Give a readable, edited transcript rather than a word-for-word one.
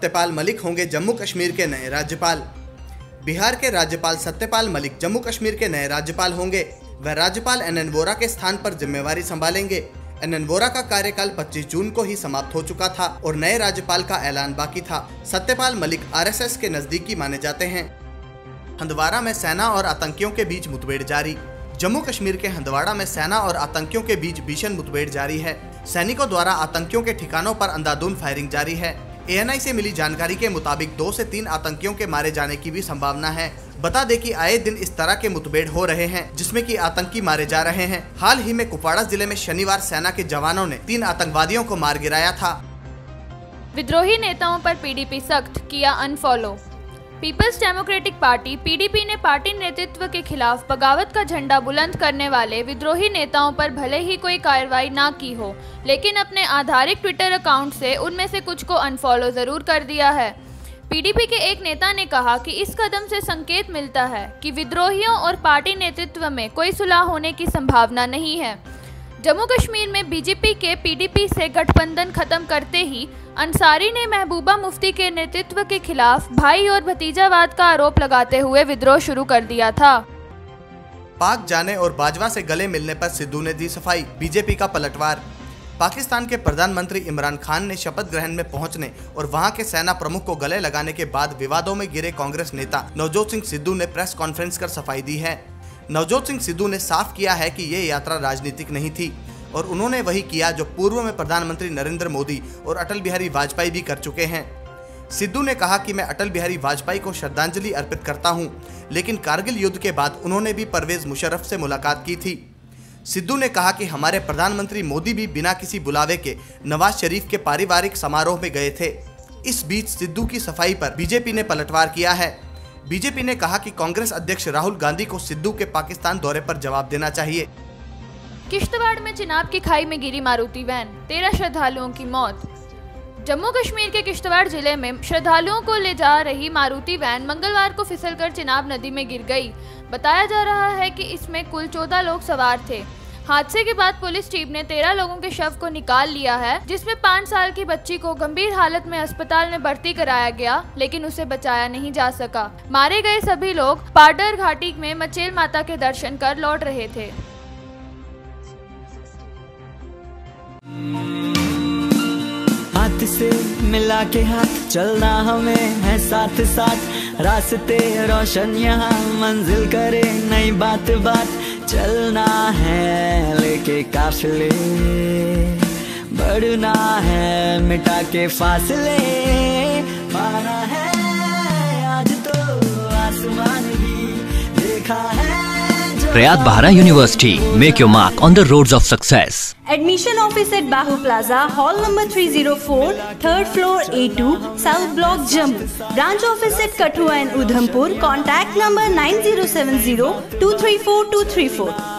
सत्यपाल मलिक होंगे जम्मू कश्मीर के नए राज्यपाल। बिहार के राज्यपाल सत्यपाल मलिक जम्मू कश्मीर के नए राज्यपाल होंगे। वह राज्यपाल एन वोरा के स्थान पर जिम्मेवारी संभालेंगे। एन वोरा का कार्यकाल 25 जून को ही समाप्त हो चुका था और नए राज्यपाल का ऐलान बाकी था। सत्यपाल मलिक RSS के नजदीकी माने जाते हैं। हंदवाड़ा में सेना और आतंकियों के बीच मुठभेड़ जारी। जम्मू कश्मीर के हंदवाड़ा में सेना और आतंकियों के बीच भीषण मुठभेड़ जारी है। सैनिकों द्वारा आतंकियों के ठिकानों पर अंधाधुंध फायरिंग जारी है। ANI से मिली जानकारी के मुताबिक 2 से 3 आतंकियों के मारे जाने की भी संभावना है। बता दें कि आए दिन इस तरह के मुठभेड़ हो रहे हैं जिसमें कि आतंकी मारे जा रहे हैं। हाल ही में कुपवाड़ा जिले में शनिवार सेना के जवानों ने 3 आतंकवादियों को मार गिराया था। विद्रोही नेताओं पर PDP सख्त, किया unfollow. People's democratic party PDP ने पार्टी नेतृत्व के खिलाफ बगावत का झंडा बुलंद करने वाले विद्रोही नेताओं पर भले ही कोई कार्रवाई ना की हो, लेकिन अपने आधारित ट्विटर अकाउंट से उनमें से कुछ को अनफॉलो जरूर कर दिया है। PDP के एक नेता ने कहा कि इस कदम से संकेत मिलता है कि विद्रोहियों और पार्टी नेतृत्व में कोई सुलह होने की संभावना नहीं है। जम्मू कश्मीर में बीजेपी के PDP से गठबंधन खत्म करते ही अंसारी ने महबूबा मुफ्ती के नेतृत्व के खिलाफ भाई और भतीजावाद का आरोप लगाते हुए विद्रोह शुरू कर दिया था। पाक जाने और बाजवा से गले मिलने पर सिद्धू ने दी सफाई। बीजेपी का पलटवार। पाकिस्तान के प्रधानमंत्री इमरान खान ने शपथ ग्रहण में पहुंचने और वहां के सेना प्रमुख को गले लगाने के बाद विवादों में घिरे कांग्रेस नेता नवजोत सिंह सिद्धू ने प्रेस कॉन्फ्रेंस कर सफाई दी है। नवजोत सिंह सिद्धू ने साफ किया है कि ये यात्रा राजनीतिक नहीं थी और उन्होंने वही किया जो पूर्व में प्रधानमंत्री नरेंद्र मोदी और अटल बिहारी वाजपेयी भी कर चुके हैं। सिद्धू ने कहा कि मैं अटल बिहारी वाजपेयी को श्रद्धांजलि अर्पित करता हूं, लेकिन कारगिल युद्ध के बाद उन्होंने भी परवेज मुशर्रफ से मुलाकात की थी। सिद्धू ने कहा कि हमारे प्रधानमंत्री मोदी भी बिना किसी बुलावे के नवाज शरीफ के पारिवारिक समारोह में गए थे। इस बीच सिद्धू की सफाई पर बीजेपी ने पलटवार किया है। बीजेपी ने कहा कि कांग्रेस अध्यक्ष राहुल गांधी को सिद्धू के पाकिस्तान दौरे पर जवाब देना चाहिए। किश्तवाड़ में चिनाब की खाई में गिरी मारुति वैन, 13 श्रद्धालुओं की मौत। जम्मू कश्मीर के किश्तवाड़ जिले में श्रद्धालुओं को ले जा रही मारुति वैन मंगलवार को फिसलकर चिनाब नदी में गिर गई। बताया जा रहा है कि इसमें कुल 14 लोग सवार थे। हादसे के बाद पुलिस टीम ने 13 लोगों के शव को निकाल लिया है, जिसमें 5 साल की बच्ची को गंभीर हालत में अस्पताल में भर्ती कराया गया, लेकिन उसे बचाया नहीं जा सका। मारे गए सभी लोग पाडर घाटी में मचेल माता के दर्शन कर लौट रहे थे। हाथ से मिला के हाथ चलना हमें है साथ साथ, रास्ते रोशन यहाँ मंजिल करे नई बात बात, चलना है लेके काफिले, बढ़ना है मिटा के फासले, पाना है आज तो आसमान भी देखा है। Riyadh Bahara University. Make your mark on the roads of success. Admission office at Bahu Plaza, hall number 304, 3rd floor A2, South Block, Jammu. Branch office at Kathua and Udhampur. Contact number 9070 234 234.